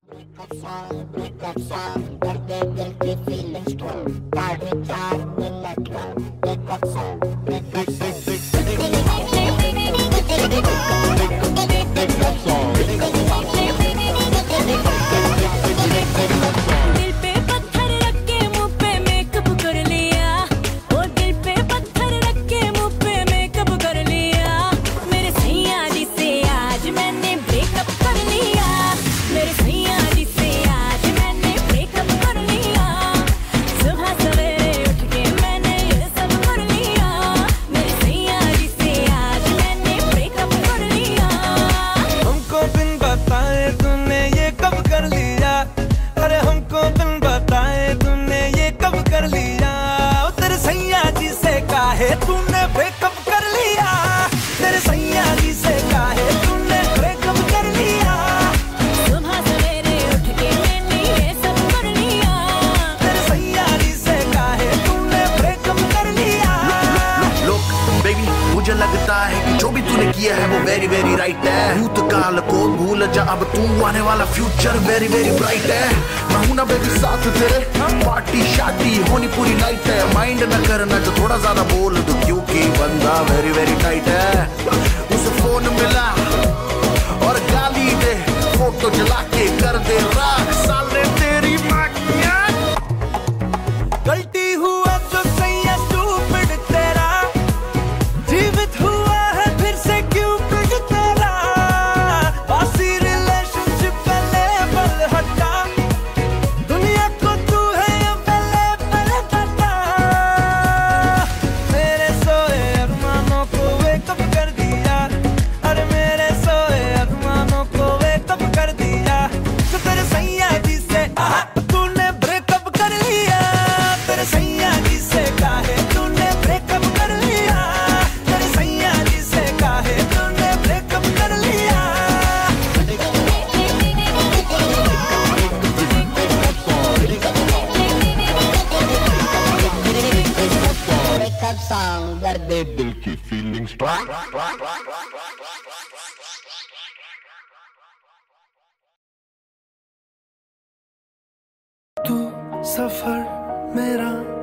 Breakup song, दर्द दिल की feeling strong. साढ़े 4 मिनट का breakup song, breakup song. दिल पे पत्थर रख के मुंह पे मेकअप कर लिया, ओ दिल पे पत्थर रख के मुंह पे मेकअप कर लिया। मेरे सैया जी से आज मैंने ब्रेकअप कर लिया, मेरे सैया जी से आज मैंने ब्रेकअप कर लिया। सुबह सवेरे उठ के मैंने ये सब कर लिया, मेरे सैया जी से आज मैंने ब्रेकअप कर लिया। हमको बिन बताए तूने ये कब कर लिया, अरे हमको बिन बताए तूने ये कब कर लिया। तेरे सैया जी से काहे तूने ब्रेकअप कर लिया, तेरे सैया जी से काहे तूने ब्रेकअप कर लिया। सुबह सवेरे उठ के मैंने ये सब कर लिया, तेरे सैया जी से काहे तूने ब्रेकअप कर लिया। Look, baby, मुझे लगता है कि जो भी तूने किया है वो वेरी वेरी राइट है। भूतकाल को भूल जा, अब तू आने वाला फ्यूचर वेरी वेरी ब्राइट है। मैं हूं ना बेबी साथ तेरे, पार्टी शादी होनी पूरी नाइट है। माइंड न करना जो थोड़ा ज्यादा बोल दो, क्योंकि बंदा वेरी वेरी टाइट है। उसे फोन मिला और गाली दे, फोटो जला के कर दे राख साले तेरी माँ की आँख। गलती हुआ जो सैया स्टूपिड तेरा, जीवित हुआ है फिर से क्यूपिड तेरा। बासी रिलेशनशिप का लेबल हटा, दुनिया को तू है अवेलेबल बता। मेरे सोए अरमानों को वेकअप कर दिया, अरे मेरे सोए अरमानों को वेकअप कर दिया। तो तेरे सैया जी से तूने ब्रेकअप कर लिया, तेरे सैया जी से काहे तूने ब्रेकअप कर लिया, तेरे सैया जी से काहे तूने ब्रेकअप कर लिया। Breakup song, दर्द दिल की फीलिंग स्ट्रांग। तू सफर मेरा